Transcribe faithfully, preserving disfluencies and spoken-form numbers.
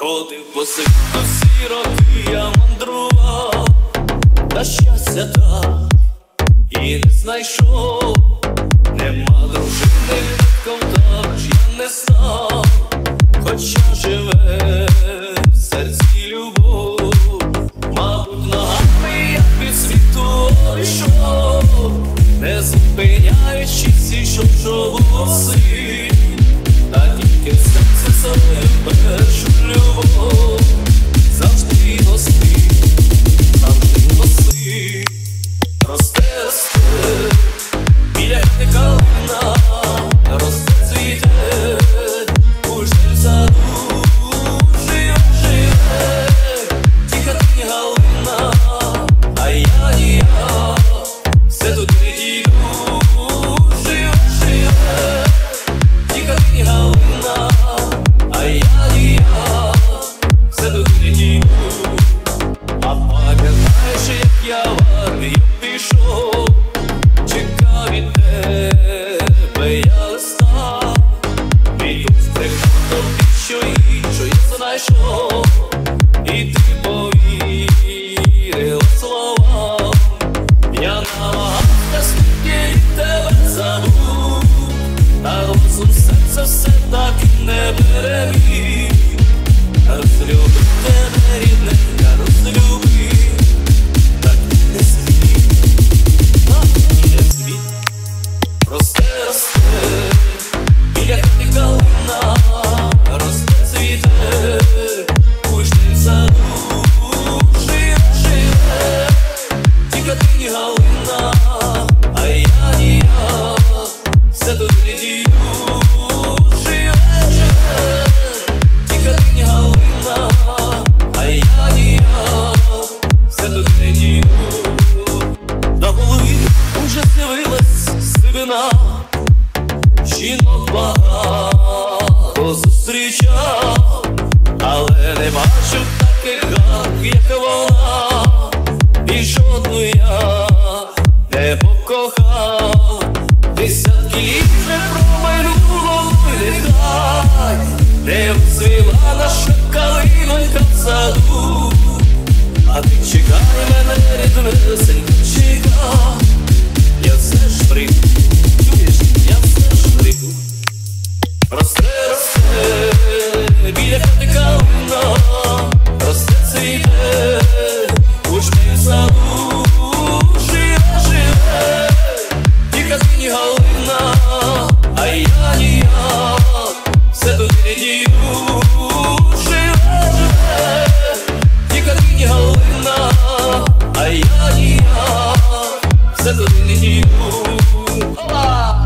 Ходив по світу всі роки, я мандрував, та щастя так і не знайшов. Нема дружини, батьком також я не став, хоча живе в серці любов. Мабуть, ногами я під світу йшов, не зупиняючись, ішов шолоси, та тільки в серці своє першу любов завжди носи, завжди носи. Росте, росте, біля хати калина, росте, цвіте, у жнім саду живе, живе, ті хатині галина, а я, і я, все тут не дійду. Живе, живе, ті хатині галина, а я, і я, все тут не дійду. А пам'ятаєш, як я в армію пішов, чекав від тебе я листа, і тут сприхав тобі, що іншу я знайшов, і ти повірила словам. Я намагався скільки від тебе забув, та голосом серця все так і не переміг. Розлюбив тебе, рідненька, розлюбив, так і не світ, так і не світ. Росте, росте, біля хати калина, росте, цвіте, у жнім саду живе, живе, ті хатині галина, а я, і я, все тут не дію. Живе, живе, ті хатині галина, а я, і я, все тут не дію. На голові уже з'явилась сивина, жінок багато зустрічав, але не бачив таких гарних, як вона, і жодну я не покохав. Десятки літ вже промайнуло, нехай не вцвіла наша калинонька в саду, а ти чекай мене, ріднесенька, чекай, я все ж прийду, чуєш, я все ж прийду. Росте, росте, біля хати калина, росте, цвіте, у жнім саду живе, живе, ті хатині галина, а я, і я, все тут не дію. Живе, живе, ті хатині галина, а я, і я, все тут не дію. Опа!